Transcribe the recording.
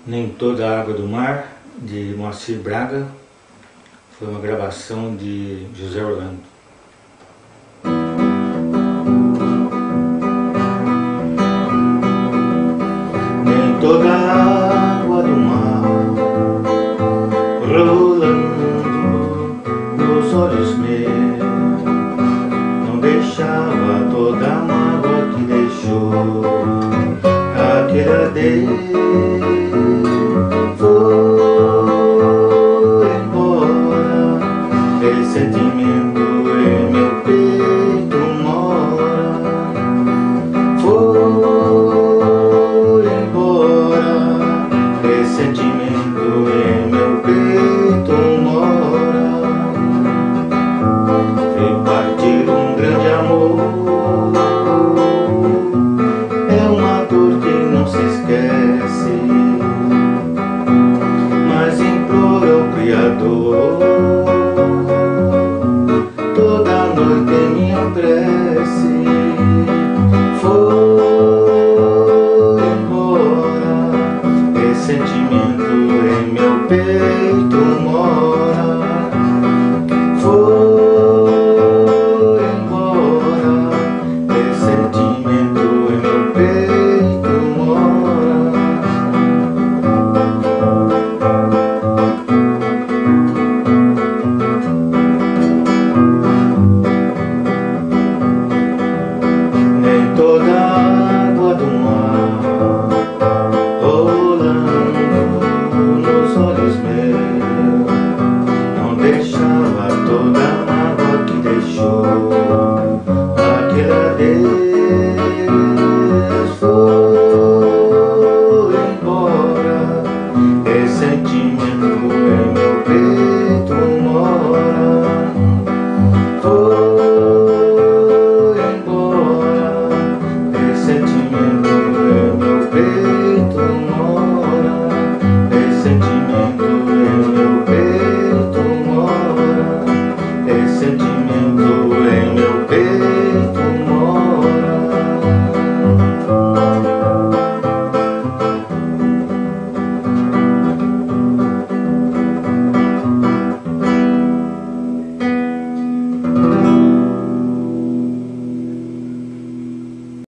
Nem Toda a Água do Mar, de Moacir Braga, foi uma gravação de José Orlando. Nem toda a água do mar rolando nos olhos meus não deixava toda a mágoa que deixou aquele adeus.